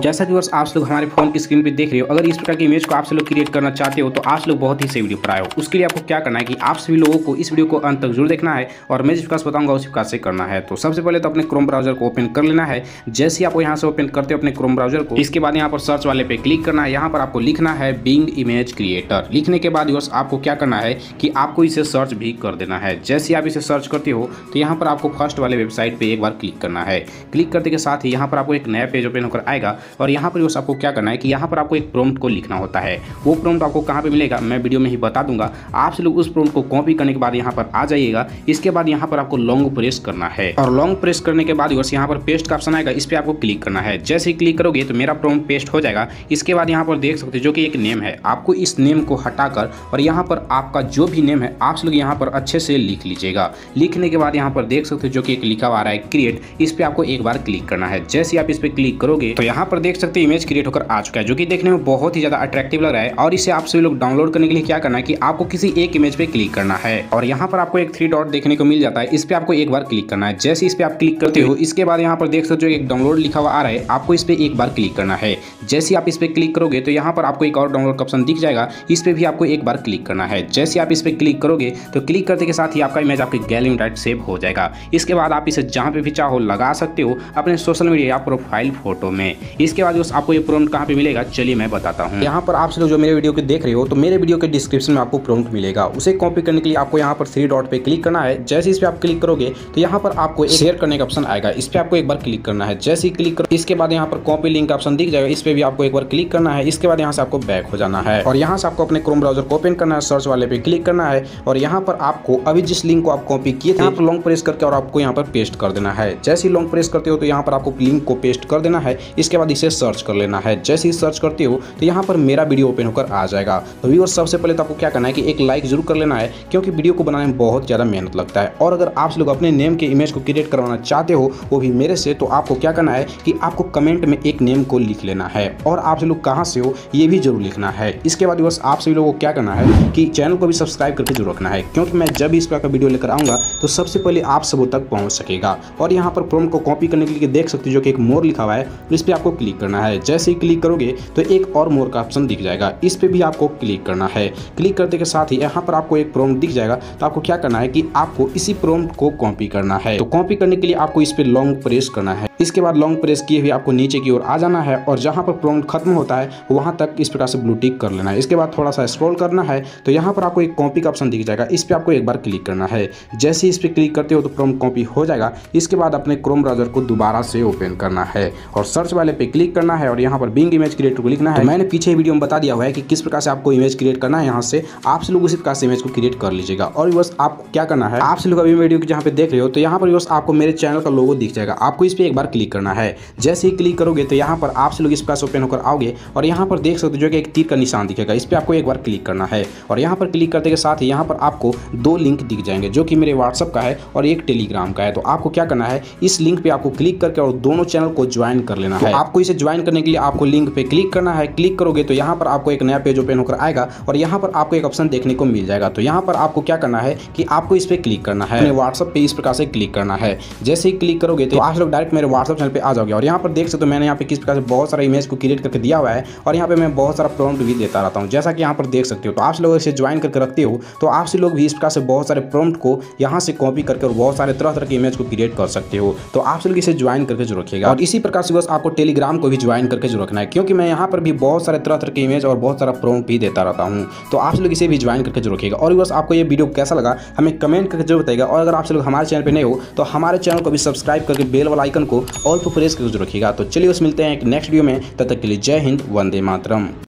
जैसा कि बस आप लोग हमारे फोन की स्क्रीन पे देख रहे हो, अगर इस प्रकार की इमेज को आप लोग क्रिएट करना चाहते हो तो आप लोग बहुत ही सही वीडियो पर आए हो। उसके लिए आपको क्या करना है कि आप सभी लोगों को इस वीडियो को अंत तक जरूर देखना है और मैं जिस प्रकार बताऊंगा उसी प्रकार से करना है। तो सबसे पहले तो अपने क्रोम ब्राउजर को ओपन कर लेना है। जैसे ही आपको यहाँ से ओपन करते हो अपने क्रोम ब्राउजर को, इसके बाद यहाँ पर सर्च वाले पे क्लिक करना है। यहाँ पर आपको लिखना है बिंग इमेज क्रिएटर। लिखने के बाद बस आपको क्या करना है कि आपको इसे सर्च भी कर देना है। जैसे ही आप इसे सर्च करते हो तो यहाँ पर आपको फर्स्ट वाले वेबसाइट पे एक बार क्लिक करना है। क्लिक करने के साथ ही यहाँ पर आपको एक नया पेज ओपन होकर आएगा और यहाँ पर बस आपको क्या करना है कि यहाँ पर आपको एक प्रॉम्प्ट को लिखना होता है। वो प्रॉम्प्ट आपको कहाँ पे मिलेगा मैं वीडियो में ही बता दूंगा। आप लोग उस प्रॉम्प्ट को कॉपी करने के बाद यहाँ पर आ जाइएगा। इसके बाद यहाँ पर आपको लॉन्ग प्रेस करना है और लॉन्ग प्रेस करने के बाद बस यहाँ पर पेस्ट का ऑप्शन आएगा, इस पर आपको क्लिक करना है। जैसे ही क्लिक करोगे तो मेरा प्रॉम्प्ट पेस्ट हो जाएगा। इसके बाद यहाँ पर देख सकते हो जो कि एक नेम है, आपको इस नेम को हटाकर और यहाँ पर आपका जो भी नेम है आप लोग यहाँ पर अच्छे से लिख लीजिएगा। लिखने के बाद यहाँ पर देख सकते हो जो कि एक लिखा हुआ आ रहा है क्रिएट, इस पर आपको एक बार क्लिक करना है। जैसे आप इस पर क्लिक करोगे तो यहाँ पर देख सकते हो इमेज क्रिएट होकर आ चुका है, जो कि देखने में बहुत ही ज्यादा अट्रैक्टिव लग रहा है। और इसे आप सभी लोग डाउनलोड करने के लिए क्या करना है कि आपको किसी एक इमेज पे क्लिक करना है और यहाँ पर आपको एक 3 डॉट देखने को मिल जाता है, इस पे आपको एक बार क्लिक करना है। जैसे इस पे आप क्लिक करते हो इसके बाद यहाँ पर देख सकते हो एक डाउनलोड लिखा हुआ आ रहा है, आपको इस पे एक बार क्लिक करना है। जैसे आप इस पे क्लिक करोगे तो यहाँ पर आपको एक और डाउनलोड का ऑप्शन दिख जाएगा, इस पे भी आपको एक बार क्लिक करना है। जैसे आप इस पे क्लिक करोगे तो क्लिक करते के साथ ही आपका इमेज आपकी गैलरी में डायरेक्ट सेव हो जाएगा। इसके बाद आप इसे जहाँ पे भी चाहो लगा सकते हो अपने सोशल मीडिया या प्रोफाइल फोटो में। इसके बाद आपको ये प्रॉम्प्ट कहाँ पे मिलेगा चलिए मैं बताता हूँ। यहाँ पर आप लोग जो मेरे वीडियो को देख रहे हो तो मेरे वीडियो के डिस्क्रिप्शन में आपको प्रॉम्प्ट मिलेगा। उसे कॉपी करने के लिए आपको यहाँ पर 3 डॉट पे क्लिक करना है। जैसे इस पे आप क्लिक करोगे तो यहाँ पर आपको शेयर करने का ऑप्शन आएगा, इस पे आपको एक बार क्लिक करना है। जैसे ही क्लिक करो इसके बाद यहाँ पर कॉपी लिंक का ऑप्शन दिख जाएगा, इस पे भी आपको एक बार क्लिक करना है। इसके बाद यहाँ से आपको बैक हो जाना है और यहाँ से आपको अपने क्रोम ब्राउजर को ओपन करना है, सर्च वाले पे क्लिक करना है और यहाँ पर आपको अभी जिस लिंक को आप कॉपी किए थे यहाँ पर लॉन्ग प्रेस करके और आपको यहाँ पर पेस्ट कर देना है। जैसे ही लॉन्ग प्रेस करते हो तो यहाँ पर आपको लिंक को पेस्ट कर देना है। इसके बाद इसे सर्च कर लेना है। जैसे ही सर्च करते हो तो यहाँ पर मेरा वीडियो ओपन होकर आ जाएगा। तो व्यूअर्स सबसे पहले तो आपको क्या करना है कि एक लाइक जरूर कर लेना है, क्योंकि वीडियो को बनाने में बहुत ज़्यादा मेहनत लगता है। और अगर आप लोग अपने नेम के इमेज को क्रिएट करवाना चाहते हो वो भी मेरे से, तो आपको क्या करना है कि आपको कमेंट में एक नेम को लिख लेना है और आप लोग कहाँ से हो ये भी जरूर लिखना है। इसके बाद बस आप सभी लोगों को क्या करना है कि चैनल को भी सब्सक्राइब करके जरूर रखना है, क्योंकि मैं जब इस प्रकार का वीडियो लेकर आऊँगा तो सबसे पहले आप सबों तक पहुँच सकेगा। और यहाँ पर प्रॉम्प्ट को कॉपी करने के लिए देख सकते हो जो कि एक मोर लिखा हुआ है, इस पर आपको क्लिक करना है। जैसे ही क्लिक करोगे तो एक और मोर का ऑप्शन दिख जाएगा, इस पे भी आपको क्लिक करना है। क्लिक करने के साथ ही यहाँ पर आपको एक प्रॉम्प्ट दिख जाएगा, तो आपको क्या करना है कि आपको इसी प्रॉम्प्ट को कॉपी करना है। तो कॉपी करने के लिए आपको इस पे लॉन्ग प्रेस करना है। इसके बाद लॉन्ग प्रेस किए हुए आपको नीचे की ओर आ जाना है और जहाँ पर प्रॉम्प्ट खत्म होता है वहाँ तक इस प्रकार से ब्लू टिक कर लेना है। इसके बाद थोड़ा सा स्क्रॉल करना है तो यहाँ पर आपको एक कॉपी का ऑप्शन दिख जाएगा, इस पे आपको एक बार क्लिक करना है। जैसे इस पे क्लिक करते हो तो प्रॉम्प्ट कॉपी हो जाएगा। इसके बाद अपने क्रोम ब्राउजर को दोबारा से ओपन करना है और सर्च वाले पे क्लिक करना है और यहाँ पर बिंग इमेज क्रिएटर को लिखना है। तो मैंने पीछे वीडियो में बता दिया हुआ है कि किस प्रकार से आपको इमेज क्रिएट करना है। यहाँ से आप लोग उसी प्रकार से इमेज को क्रिएट कर लीजिएगा। और बस आप क्या करना है, आप लोग अभी वीडियो जहाँ पे देख रहे हो तो यहाँ पर बस आपको मेरे चैनल का लोगो दिख जाएगा, आपको इस पर एक बार क्लिक करना है। जैसे ही क्लिक करोगे तो यहाँ पर आप लोग इस प्रकार से ओपन होकर आओगे और यहाँ पर देख सकते हो जो कि एक तीर का निशान दिखेगा, इस पर आपको एक बार क्लिक करना है। और यहाँ पर क्लिक करने के साथ ही यहाँ पर आपको 2 लिंक दिख जाएंगे, जो कि मेरे व्हाट्सअप का है और एक टेलीग्राम का है। तो आपको क्या करना है इस लिंक पे आपको क्लिक करके और दोनों चैनल को ज्वाइन कर लेना है। आपको इसे ज्वाइन करने के लिए आपको लिंक पे क्लिक करना है। क्लिक करोगे तो यहाँ पर आपको एक नया पेज ओपन होकर आएगा और यहाँ पर आपको एक ऑप्शन देखने को मिल जाएगा। तो यहाँ पर आपको क्या करना है कि आपको इस पे क्लिक करना है, अपने व्हाट्सअप पे इस प्रकार से क्लिक करना है। जैसे ही क्लिक करोगे तो आप लोग डायरेक्ट मेरे व्हाट्सअप चैनल पे आ जाओगे और यहाँ पर देख सकते हो मैंने यहाँ पे किस प्रकार से बहुत सारा इमेज को क्रिएट करके दिया हुआ है और यहाँ पे मैं बहुत सारा प्रॉम्प्ट भी देता रहता हूँ, जैसा कि यहाँ पर देख सकते हो। तो आप लोग इसे ज्वाइन करके रखते हो तो आप लोग भी इस प्रकार से बहुत सारे प्रॉम्प्ट को यहाँ से कॉपी करके और बहुत सारे तरह तरह के इमेज को क्रिएट कर सकते हो। तो आप लोग इसे ज्वाइन करके जो रखिएगा और इसी प्रकार से बस आपको टेलीग्राम को भी ज्वाइन करके जो रखना है, क्योंकि मैं यहाँ पर भी बहुत सारे तरह तरह के इमेज और बहुत सारा प्रॉम्प्ट भी देता रहता हूँ। तो आप लोग इसे भी ज्वाइन करके जो रखिएगा। और बस आपको ये वीडियो कैसा लगा हमें कमेंट करके जरूर बताइएगा। और अगर आप लोग हमारे चैनल पर नहीं हो तो हमारे चैनल को भी सब्सक्राइब करके बेल वाला आइकन को ऑल पर प्रेस करके जो रखिएगा। तो चलिए बस मिलते हैं एक नेक्स्ट वीडियो में, तब तक के लिए जय हिंद, वंदे मातरम।